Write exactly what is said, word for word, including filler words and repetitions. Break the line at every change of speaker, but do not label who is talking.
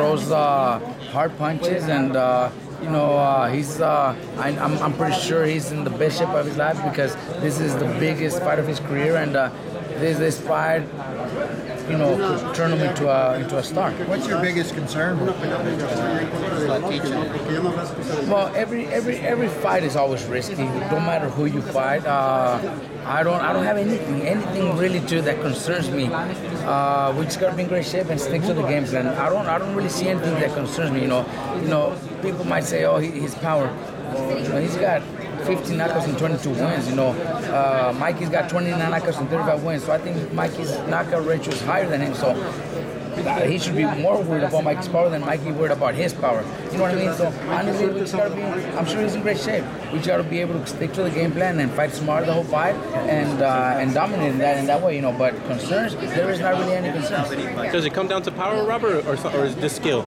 throws uh, hard punches, and uh, you know uh, he's. Uh, I, I'm, I'm pretty sure he's in the best shape of his life because this is the biggest fight of his career, and uh, this this fight, you know, could turn him into a into a star.
What's your biggest concern?
Well, every every every fight is always risky. No matter who you fight, uh, I don't I don't have anything anything really to that concerns me. Uh, we just gotta be in great shape and stick to the game plan. I don't I don't really see anything that concerns me. You know, you know, people might say, oh, he, his power. Well, you know, he's got fifteen knockouts and twenty-two wins. You know, uh, Mikey's got twenty-nine knockouts and thirty-five wins. So I think Mikey's knockout ratio is higher than him. So uh, he should be more worried about Mikey's power than Mikey worried about his power. You know what I mean? So honestly, we just gotta be. I'm sure he's in great shape. We just gotta be able to stick to the game plan and fight smart the whole fight and uh, and dominate in that in that way. You know, but concerns, there is not really any concerns.
Does it come down to power, Robert, or, or is this skill?